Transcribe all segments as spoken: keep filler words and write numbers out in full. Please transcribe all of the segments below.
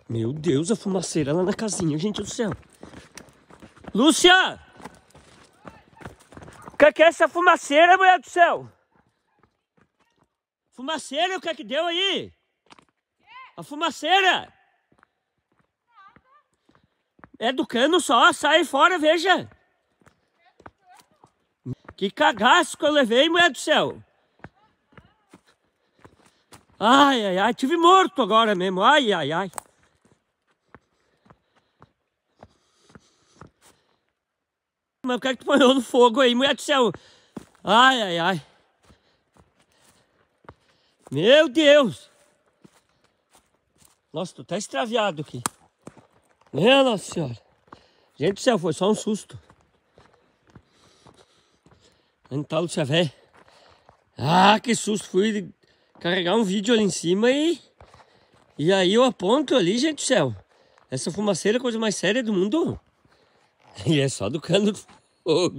Meu Deus, a fumaceira lá na casinha, gente do céu. Lúcia! O que, que é essa fumaceira, mulher do céu? Fumaceira, o que é que deu aí? A fumaceira! É do cano só, sai fora, veja. Que cagaço que eu levei, mulher do céu. Ai, ai, ai, tive morto agora mesmo, ai, ai, ai. Mas o que é que tu põe no fogo aí, mulher do céu? Ai, ai, ai. Meu Deus. Nossa, tu tá extraviado aqui. Meu Nossa Senhora. Gente do céu, foi só um susto. Onde tá, Lúcia, velho? Ah, que susto. Fui carregar um vídeo ali em cima e... E aí eu aponto ali, gente do céu. Essa fumaceira é a coisa mais séria do mundo. E é só do cano do fogo.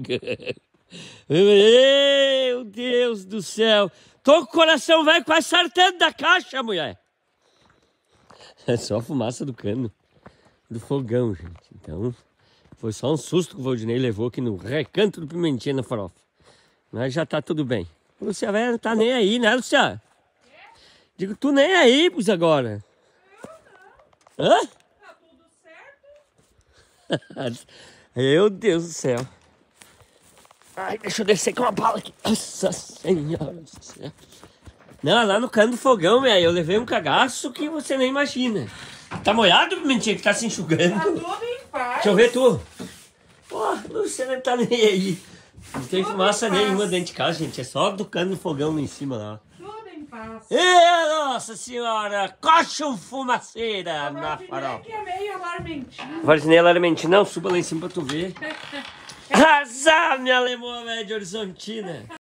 Meu Deus do céu. Tô com o coração velho quase saltando da caixa, mulher. É só a fumaça do cano. Do fogão, gente. Então, foi só um susto que o Valdinei levou aqui no recanto do Pimentinha na farofa. Mas já tá tudo bem. Lúcia, velho, não tá nem aí, né, Lúcia? Digo, tu nem aí, pois agora. Eu não. Hã? Tá tudo certo? Meu Deus do céu. Ai, deixa eu descer com uma bala aqui. Nossa Senhora do céu. Não, lá no cano do fogão, velho, eu levei um cagaço que você nem imagina. Tá molhado, Pimentinha, que tá se enxugando? Tá tudo em paz. Deixa eu ver tu. Pô, você não tá nem aí. Não tem fumaça nenhuma dentro de casa, gente. É só do cano do fogão lá em cima lá. Tudo em paz. E, Nossa Senhora, coxa um fumaceira na farofa. Que é meio alarmentinho. Vardinei Larmentina, não, suba lá em cima pra tu ver. Azar, minha alemã, velho, de Horizontina.